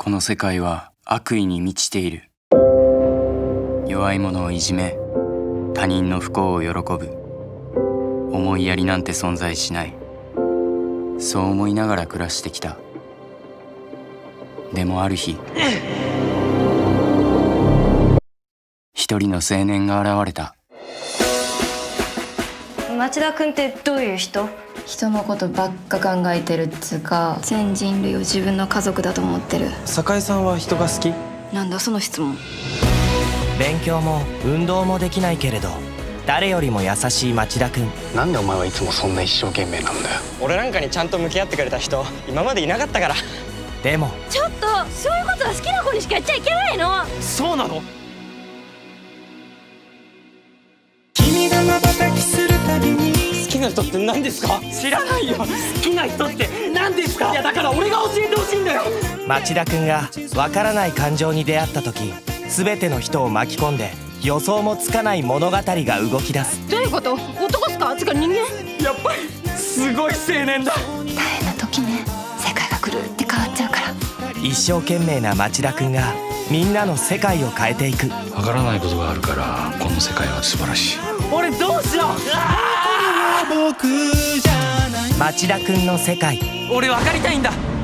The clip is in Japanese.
この世界は悪意に満ちている。弱い者をいじめ、他人の不幸を喜ぶ。思いやりなんて存在しない。そう思いながら暮らしてきた。でもある日、一人の青年が現れた。 町田君ってどういう人？ 人のことばっか考えてるっつうか、 全人類を自分の家族だと思ってる。 酒井さんは人が好き？ なんだその質問。 勉強も運動もできないけれど誰よりも優しい町田くん。 なんでお前はいつもそんな一生懸命なんだよ。 俺なんかにちゃんと向き合ってくれた人今までいなかったから。 でもちょっとそういうことは好きな子にしかやっちゃいけないの。 そうなの？ 君が瞬きするたびに好きな人って何ですか？知らないよ。好きな人って何ですか？いやだから俺が教えてほしいんだよ。 町田くんがわからない感情に出会った時、全ての人を巻き込んで予想もつかない物語が動き出す。 どういうこと？男っすか？つか人間？ やっぱりすごい青年だ。 大変な時ね、世界が狂って変わっちゃうから。 一生懸命な町田くんがみんなの世界を変えていく。 わからないことがあるからこの世界は素晴らしい。 俺どうしよう。 僕じゃない。 町田くんの世界。 俺分かりたいんだ。